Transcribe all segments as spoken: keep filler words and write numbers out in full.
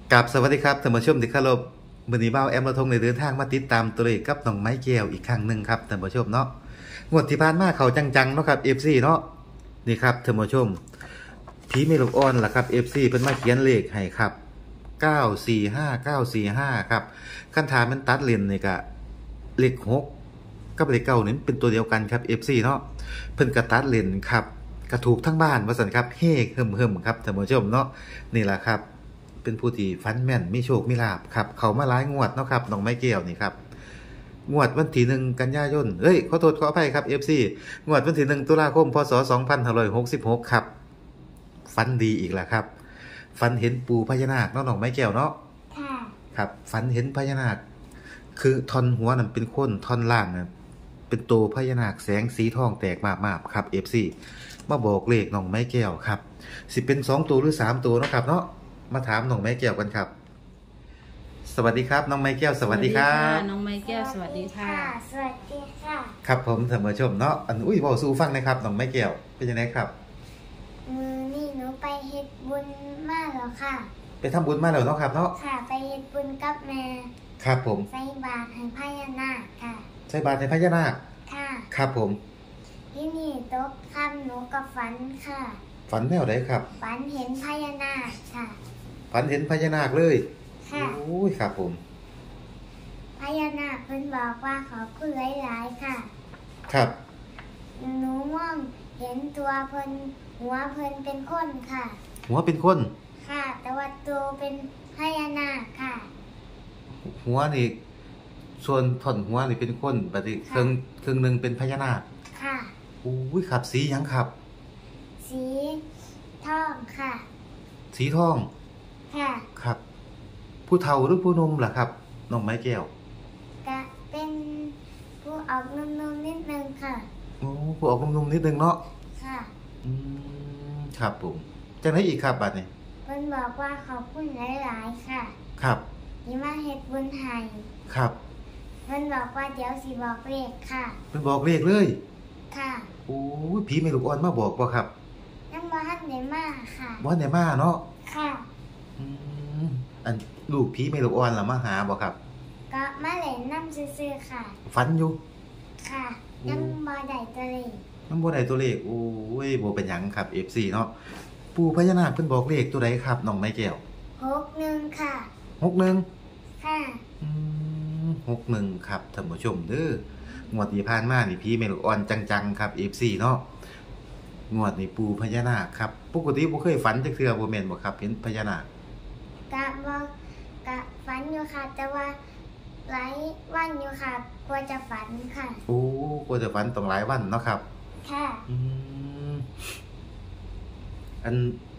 กับสวัสดีครับท่านผู้ชมที่เคารพมื้อนี้บ่าวแอมเราทงได้เดินทางมาติดตามตัวเลขกับน้องไม้แก้วอีกครั้งหนึ่งครับท่านผู้ชมเนาะงวดที่ผ่านมาเขาจังๆเนาะครับ เอฟ ซี เนาะนี่ครับท่านผู้ชมผีเมลูกอ่อนล่ะครับ เอฟ ซี เพิ่นมาเขียนเลขให้ครับเก้า สี่ ห้า เก้า สี่ ห้าครับคันถามมันตัดเลนนี่ก็เลขหกกับเลขเก้านี่เป็นตัวเดียวกันครับ เอฟ ซี เนาะเพิ่นก็ตัดเลนครับก็ถูกทั้งบ้านว่าซั่นครับเฮ้เฮิ่มๆครับท่านผู้ชมเนาะนี่ล่ะครับเป็นผู้ที่ฟันแม่นมีโชคมีลาภครับเขามาหลายงวดเนาะครับน้องไม้แก้วนี่ครับงวดวันที่หนึ่งกันยายนเอ้ยขอโทษขออภัยครับ เอฟ ซี งวดวันที่หนึ่งตุลาคมพศสองพันห้าร้อยหกสิบหกครับฟันดีอีกแล้วครับฟันเห็นปูพญานาคเนาะน้องไม้แก้วเนาะค่ะครับฟันเห็นพญานาคคือท่อนหัวนั่นเป็นคนท่อนล่างน่ะเป็นตัวพญานาคแสงสีทองแตกมากๆครับ เอฟ ซี มาบอกเลขน้องไม้แก้วครับสิเป็นสองตัวหรือสามตัวเนาะครับเนาะมาถามน้องไม้แก้วกันครับ สวัสดีครับน้องไม้แก้วสวัสดีครับน้องไม้แก้วสวัสดีค่ะสวัสดีค่ะครับผมท่านผู้ชมเนาะอันอุ้ยบอกสู่ฟังนะครับน้องไม้แก้วเป็นยังไงครับมือนี่หนูไปเฮ็ดบุญมาแล้วค่ะไปทำบุญมาแล้วเนาะครับเนาะค่ะไปเฮ็ดบุญกับแม่ครับผมใส่บาตรให้พญานาคค่ะใส่บาตรให้พญานาคค่ะครับผมที่นี่ตกค่ำหนูก็ฝันค่ะฝันแนวไหนครับฝันเห็นพญานาคค่ะฝันเห็นพญานาคเลยค่ะโอ้ยครับผมพญานาคเพิ่นบอกว่าขอคุยหลายๆค่ะครับหนูมองเห็นตัวเพิ่นหัวเพิ่นเป็นคนค่ะหัวเป็นคนค่ะแต่ว่าตัวเป็นพญานาคค่ะหัวนี่ส่วนท่อนหัวนี่เป็นคนบัดนี้ครึ่งครึ่งนึงเป็นพญานาคค่ะโอ้ยครับสีหยังครับสีทองค่ะสีทองค่ะครับผู้เฒ่าหรือผู้หนุ่มล่ะครับน้องไม้แก้วก็เป็นผู้ออกนุ่มๆนิดนึงค่ะโอ้ผู้ออกนุ่มๆนิดนึงเนาะค่ะอืมครับผมจังได๋อีกครับบัดนี้เพิ่นบอกว่าขอบคุณหลายๆค่ะครับที่มาเฮ็ดบุญให้ครับเพิ่นบอกว่าเดี๋ยวสิบอกเลขค่ะเพิ่นบอกเลขเลยค่ะโอ้ยผีแม่ลูกอ่อนมาบอกบ่ครับยังบ่ทันได้มาค่ะบ่ทันได้มาเนาะค่ะอืมอันลูกผีแม่ลูกอ่อนล่ะมาหาบ่ครับก็มาเล่นน้ำซื่อๆค่ะฝันอยู่ค่ะยังบ่ได้ตัวเลขยังบ่ได้ตัวเลขโอ้ยบ่เป็นหยังครับ เอฟ ซี เนาะปู่พญานาคเพิ่นบอกเลขตัวใดครับน้องไม้แก้วหกหนึ่งค่ะหกหนึ่งค่ะอืมหกหนึ่งครับท่านผู้ชมเด้องวดที่ผ่านมานี่ผีแม่ลูกอ่อนจังๆครับ เอฟ ซี เนาะงวดนี้ปู่พญานาคครับปกติบ่เคยฝันจักเทื่อบ่แม่นบ่ครับเห็นพญานาคกะบ่กะฝันอยู่ค่ะแต่ว่าหลายวันอยู่ค่ะกว่าจะฝันค่ะโอ้กว่าจะฝันต้องหลายวันเนาะครับค่ะอืมอัน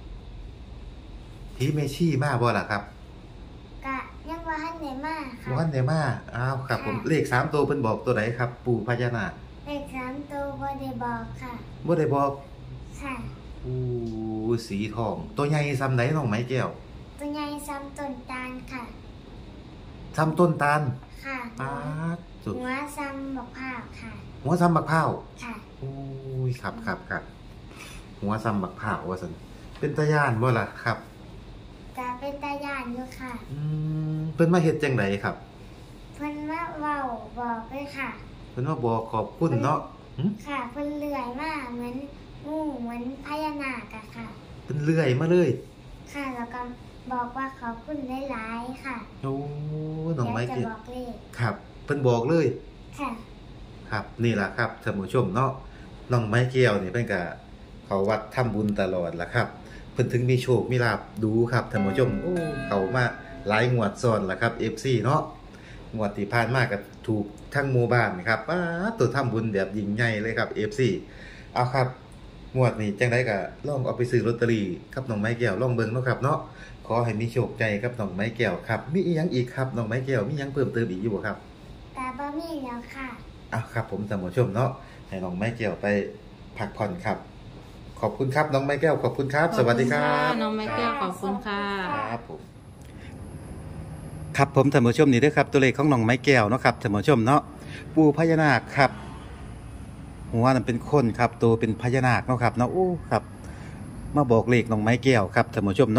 ผีเมชี่มาบ่ล่ะครับกะยังบ่ทันได้มาค่ะบ่ทันได้มาอ้าวครับผมเลขสามตัวเพิ่นบอกตัวไหนครับปู่พญานาคเลขสามตัวบ่ได้บอกค่ะบ่ได้บอกค่ะโอ้สีทองตัวใหญ่ซำไหนน้องไม้แก้วตัวใหญ่ซ้ำต้นตาลค่ะซ้ำต้นตาลค่ะป๊าดสุดหัวซ้ำบักพร้าวค่ะหัวซ้ำบักพร้าวค่ะโอ้ยครับครับครับหัวซ้ำบักพร้าวว่าซั่นเป็นตาย่านบ่ล่ะครับก็เป็นตาย่านอยู่ค่ะอืมเพิ่นมาเฮ็ดจังไดครับเพิ่นมาเว้าบอกเลยค่ะเพิ่นมาบอกขอบคุณเนาะค่ะเพิ่นเลื่อยมาเหมือนงูเหมือนพญานาคอะค่ะเพิ่นเลื่อยมาเลยค่ะแล้วก็บอกว่าขอบคุณหลายๆค่ะโอ้น้องไม้แก้วครับเพิ่นบอกเลยค่ะครับนี่ล่ะครับท่านผู้ชมเนาะน้องไม้แก้วนี่เพิ่นก็เข้าวัดทำบุญตลอดล่ะครับเพิ่นถึงมีโชคมีลาภดูครับท่านผู้ชมโอ้เข้ามาหลายงวดซ้อนล่ะครับ เอฟ ซี เนาะงวดที่ผ่านมาก็ถูกทั้งหมู่บ้านครับป๊าดตัวทำบุญแบบยิ่งใหญ่เลยครับ เอฟ ซี เอาครับงวดนี้จังได๋ก็ลองเอาไปซื้อลอตเตอรี่กับน้องไม้แก้วลองเบิ่งเนาะครับเนาะขอให้มีโชคใจกับน้องไม้แก้วครับมีอีหยังอีกครับน้องไม้แก้วมีหยังเพิ่มเติมอีกอยู่บ่ครับก็บ่มีแล้วค่ะอ้าวครับผมท่านผู้ชมเนาะให้น้องไม้แก้วไปพักผ่อนครับขอบคุณครับน้องไม้แก้วขอบคุณครับสวัสดีครับน้องไม้แก้วขอบคุณค่ะครับผมครับผมท่านผู้ชมนี่เด้อครับตัวเลขของน้องไม้แก้วเนาะครับท่านผู้ชมเนาะปู่พญานาคครับหัวนั่นเป็นคนครับตัวเป็นพญานาคเนาะครับเนาะโอ้ครับมาบอกเลขน้องไม้แก้วครับท่านผู้ชมเนาะ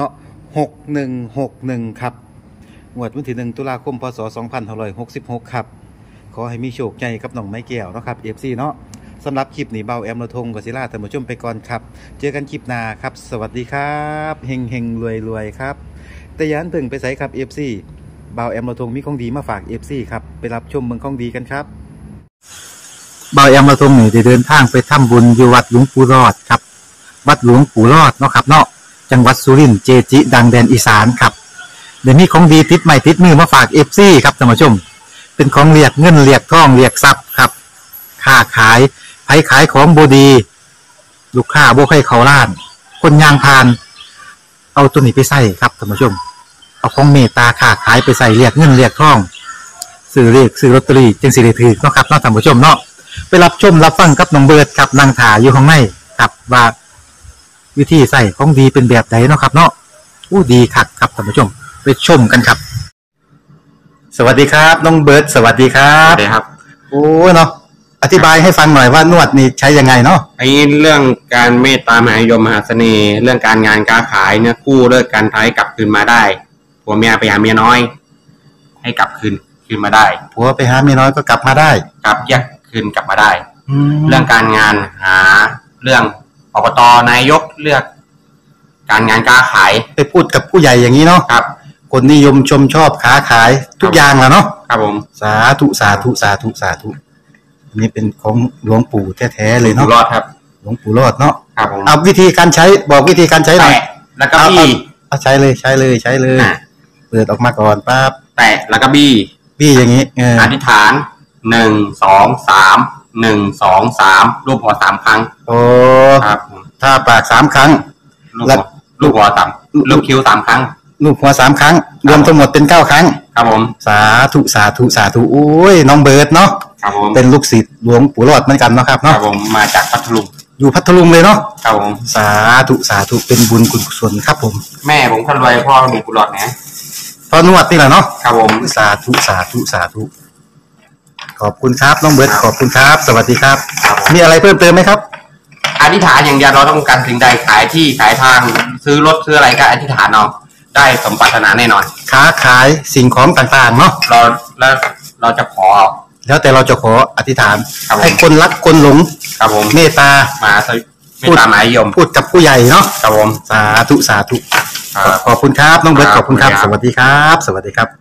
หกหนึ่งหกหนึ่งครับงวดวันที่หนึ่งตุลาคมพศสองพันห้าร้อยหกสิบหกครับขอให้มีโชคใหญ่กับน้องไม้แก้วเนาะครับ เอฟ ซี เนาะสำหรับคลิปนี้เบาแอมระทงกับศิลาท่านผู้ชมไปก่อนครับเจอกันคลิปหน้าครับสวัสดีครับเฮงเฮงรวยรวยครับแต่อยันเพิ่งไปใส่ครับ เอฟ ซี เบาแอมระทงมีของดีมาฝาก เอฟ ซี ครับไปรับชมเมืองของดีกันครับเบาแอมระทงนี่ได้เดินทางไปทำบุญอยู่วัดหลวงปู่รอดครับวัดหลวงปู่รอดเนาะครับเนาะจังหวัดสุรินทร์เจจิดังแดนอีสานครับเดี๋ยวนี้ของดีติดใหม่ติดมือมาฝาก เอฟ ซี ครับท่านผู้ชมเป็นของเรียกเงินเรียกทองเรียกทรัพย์ครับค้าขายไผขายของบดีลูกค้าบ่ให้เขาล้านคนยางพาน เอาตัวนี้ไปใส่ครับท่านผู้ชมเอาของเมตตาค้าขายไปใส่เรียกเงินเรียกทองซื้อเรียกซื้อลอตเตอรี่จึงสิได้ถือเนาะครับเนาะท่านผู้ชมเนาะไปรับชมรับฟังกับน้องเบิร์ดครับนางถาอยู่ข้างในครับว่าวิธีใส่ของดีเป็นแบบไหนเนาะครับเนาะอู้ดีคักครับท่านผู้ชมไปชมกันครับสวัสดีครับน้องเบิร์ดสวัสดีครัครับ บสวัสดีครับโอ้เนาะอธิบายให้ฟังหน่อยว่านวดนี่ใช้ยังไงเนาะไอ้เรื่องการเมตตามหานิยมมหาเสน่ห์ เรื่องการงานการขายเนี่ยกู้เลิกการท้ายกลับคืนมาได้ผัวเมียไปหาเมียน้อย ให้กลับคืนคืนมาได้ผัวไปหาเมียน้อยก็กลับมาได้กลับแยกคืนกลับมาได้แล้เรื่วองการงานหาเรื่องอบตนายกเลือก การงานการขายไปพูดกับผู้ใหญ่อย่างนี้เนาะครับคนนิยมชมชอบค้าขายทุกอย่างแหละเนาะครับผมสาธุสาธุสาธุสาธุอันนี้เป็นของหลวงปู่แท้ๆเลยอยู่เนาะรอดครับหลวงปู่รอดเนาะครับผมเอาวิธีการใช้บอกวิธีการใช้หน่อยแตะแล้วก็บี้เอาใช้เลยใช้เลยใช้เลยอ่ะเปิดออกมาก่อนปั๊บแตะแล้วก็บี้พี่อย่างนี้เอออธิษฐานหนึ่งสองสามหนึ่งสองสามรูปหัวสามครั้งโอ้ครับผมถ้าปากสามครั้งลูกแล้หัววลูกหัวสามลูกคิ้วสามครั้งลูกหัวสามครั้ง รวมทั้งหมดเป็นเก้าครั้งครับผมสาธุสาธุสาธุโอ้ยน้องเบิร์ดเนาะครับผมเป็นลูกศิษย์หลวงปู่รอดเหมือนกันเนาะครับครัเนาะบผมมาจากพัทลุงอยู่พัทลุงเลยเนาะครับผมสาธุสาธุเป็นบุญกุศลครับผมแม่ผมคนรวยพ่อมีกุหลาบนะพอนวดนี่แหละเนาะครับผมสาธุสาธุสาธุขอบคุณครับน้องเบิร์ดขอบคุณครับ สวัสดีครับครับผมมีอะไรเพิ่มเติมไหมครับอธิษฐานอย่างเดียวเราต้องการสิ่งใดขายที่ขายทางซื้อรถซื้ออะไรก็อธิษฐานเอาได้สมปรารถนาแน่นอนค้าขายสิ่งของต่างๆเนาะเราแล้วเราจะขอแล้วแต่เราจะขออธิษฐานครับผมให้คนรักคนหลงครับผมเมตตามาสวิไม่ตามหมายยมพูดกับผู้ใหญ่เนาะครับผมสาธุสาธุครับขอบคุณครับน้องเบิร์ตคขรับอบคุณครับขอบสคุณครับวัสดีครับ สวัสดีครับ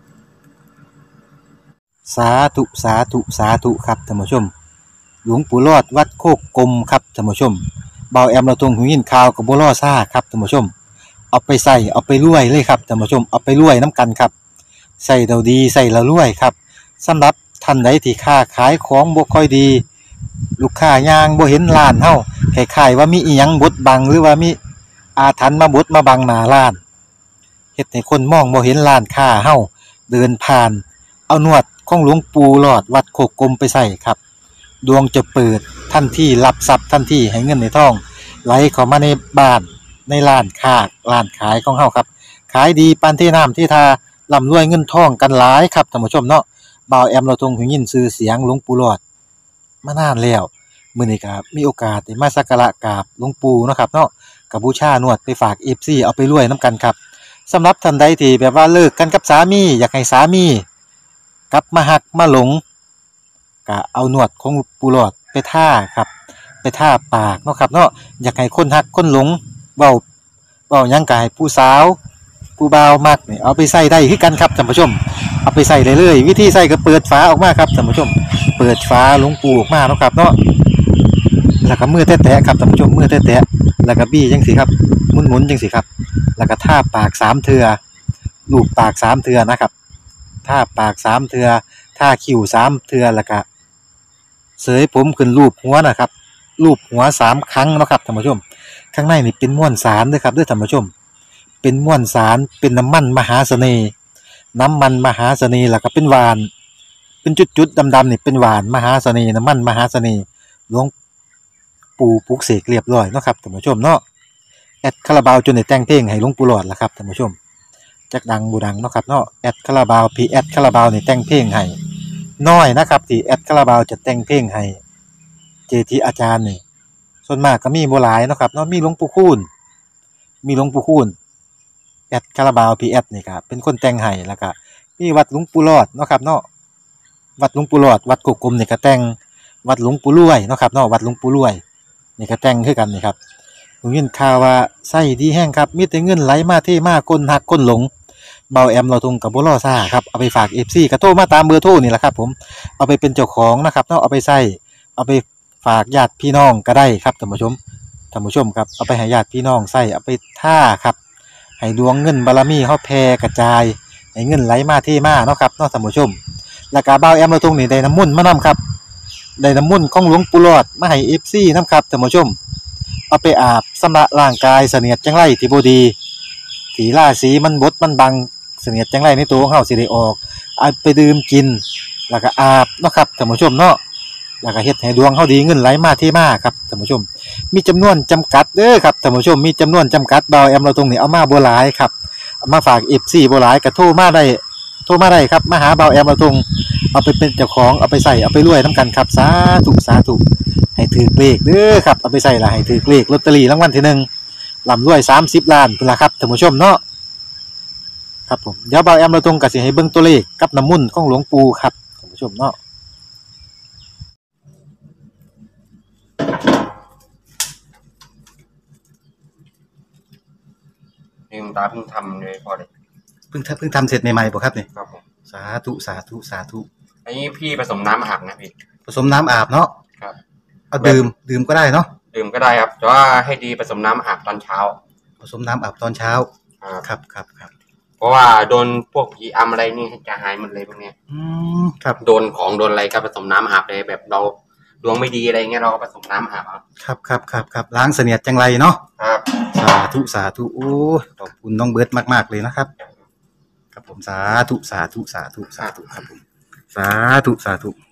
สาธุสาธุสาธุครับท่านผู้ชม หลวงปู่รอดวัดโคกกลมครับท่านผู้ชมเบาแอมเราตรงหูยินข่าวกับบัวล่อซ่าครับท่านผู้ชม เอาไปใส่เอาไปรวยเลยครับท่านผู้ชมเอาไปรวยน้ำกันครับใส่เราดีใส่เรารวยครับสำหรับท่านใดที่ค้าขายของบ่ค่อยดี ลูกค้ายางบ่เห็นร้านเฮาคล้ายๆว่ามีอีหยังบดบังหรือว่ามีอาถรรพ์มาบดมาบังหน้าร้านเฮ็ดให้คนมองบ่เห็นร้านค้าเฮาเดินผ่าน เอานวดของหลวงปู่หลอดวัดโคกกลมไปใส่ครับดวงจะเปิดทันทีรับทรัพย์ทันทีให้เงินในท้องไหลเข้ามาในบ้านในร้านค้าร้านขายของเฮาครับขายดีปานที่น้ำที่ทาร่ำรวยเงินทองกันหลายครับท่านผู้ชมเนาะบ่าวแอมเราทรงหูยินชื่อเสียงหลวงปู่หลอดมานานแล้วมื้อนี้ก็มีโอกาสได้มาสักการะกราบหลวงปู่เนาะครับเนาะก็บูชานวดไปฝาก เอฟ ซี เอาไปรวยนํกันครับสำหรับท่านใดที่แบบว่าเลิกกันกับสามีอยากให้สามีกลับมาหักมาหลงก็เอานวดของปูหลอดไปท่าครับไปท่าปากเนาะครับเนาะอยากให้คนหักคนหลงเว้าเว้าหยังก็ให้ผู้สาวผู้บ่าวมักนี่เอาไปใส่ได้คือกันครับท่านผู้ชมเอาไปใส่ได้เลยวิธีใส่ก็เปิดฝาออกมาครับท่านผู้ชมเปิดฝาหลวงปูออกมาเนาะครับเนาะแล้วก็มือแตะๆครับท่านผู้ชมมือแตะๆแล้วก็บี้จังซี่ครับหมุนๆจังซี่ครับแล้วก็ท่าปากสามเทื่อลูบปากสามเทื่อนะครับท่าปากสามเทื่อท่าคิ้วสามเทื่อแล้วก็เสยผมขึ้นรูปหัวนะครับรูปหัวสามครั้งเนาะครับท่านผู้ชมข้างในนี่เป็นม้วนสารเด้อครับเด้อท่านผู้ชมเป็นม้วนสารเป็นน้ำมันมหาเสน่ห์น้ำมันมหาเสน่ห์แล้วก็เป็นหวานเป็นจุดๆดำๆนี่เป็นหวานมหาเสน่ห์น้ำมันมหาเสน่ห์หลวงปู่ปลุกเสกเรียบร้อยเนาะครับท่านผู้ชมเนาะแอดคาราบาวจนได้แต่งเพลงให้หลวงปู่หลอดล่ะครับท่านผู้ชมจักดังบูดังเนาะครับเนาะแอดคาราบาวพีแอดคาราบาวนี่แต่งเพลงให้น้อยนะครับที่แอดคาราบาวจะแต่งเพลงให้เจทีอาจารย์นี่ส่วนมากก็มีบ่หลายเนาะครับเนาะมีหลวงปู่คูณมีหลวงปู่คูณแอดคาราบาวพีแอดนี่ครับเป็นคนแต่งให้แล้วก็มีวัดหลวงปู่รอดเนาะครับเนาะวัดหลวงปู่รอดวัดกุกกลมนี่ก็แต่งวัดหลวงปู่รวยเนาะครับเนาะวัดหลวงปู่รวยนี่ก็แต่งคือกันนี่ครับผมยินข่าวว่าไส้ดีแห้งครับมีแต่เงินไหลมาเทมาคนหักคนหลงเบาแอมเราทุงกับบ่รอซ่าครับเอาไปฝาก เอฟ ซี ก็โทรมาตามเบอร์โทรนี่แหละครับผมเอาไปเป็นเจ้าของนะครับเนาะเอาไปใส่เอาไปฝากญาติพี่น้องก็ได้ครับท่านผู้ชมท่านผู้ชมครับเอาไปให้ญาติพี่น้องใส่เอาไปท่าครับให้ดวงเงินบารมีเฮาแผ่กระจายให้เงินไหลมาเทมาเนาะครับเนาะท่านผู้ชมแล้วก็เบาแอมเราทุงนี่ได้น้ำมนต์มานํครับได้น้ำมนต์ของหลวงปู่หลอดมาให้ เอฟ ซี นํครับท่านผู้ชมเอาไปอาบชำระร่างกายเสนียดจังไรที่บ่ดีที่ราศีมันบดมันบังเสนียดจังไรในตัวของเฮาสิได้ออกเอาไปดื่มกินแล้วก็อาบเนาะครับท่านผู้ชมเนาะแล้วก็เฮ็ดให้ดวงเฮาดีเงินไหลมาเทมาครับท่านผู้ชมมีจำนวนจำกัดเด้อครับท่านผู้ชมมีจำนวนจำกัดเบาแอมเราตรงนี้เอามาบ่หลายครับเอามาฝาก เอฟ ซี บ่หลายก็โทรมาได้โทรมาได้ครับมาหาเบาแอมเราตรงเอาไปเป็นเจ้าของเอาไปใส่เอาไปรวยนํกันครับสาธุสาธุให้ถือเลขเด้อครับเอาไปใส่ละให้ถือเลขลอตเตอรี่รางวัลที่หนึ่งร่ำรวยสามสิบล้านพุ่นล่ะครับท่านผู้ชมเนาะครับผมเดี๋ยวเบาแอมเราตรงก็สิให้เบิ่งตัวเลขกับน้ำมนต์ของหลวงปู่ครับท่านผู้ชมเนาะนี่คุณตาเพิ่งทำเลยพอเลยเพิ่งทำเพิ่งทำเสร็จใหม่ๆบ่ครับนี่ครับผมสาธุสาธุสาธุอันนี้พี่ผสมน้ำอาบนะพี่ผสมน้ำอาบเนาะครับเอาดื่มดื่มก็ได้เนาะดื่มก็ได้ครับแต่ว่าให้ดีผสมน้ำอาบตอนเช้าผสมน้ำอาบตอนเช้าครับครับครับครับเพราะว่าโดนพวกผีอำอะไรนี่จะหายหมดเลยพวกเนี้ยอืมครับโดนของโดนอะไรก็ผสมน้ำอาบเลยแบบเราดวงไม่ดีอะไรเงี้ยเราก็ผสมน้ำอาบเอาครับครับครับครับล้างเสนียดจังไรเนาะครับสาธุสาธุโอ้ยขอบคุณน้องเบิร์ตมากๆเลยนะครับครับผมสาธุสาธุสาธุสาธุครับผมสาธุสาธุ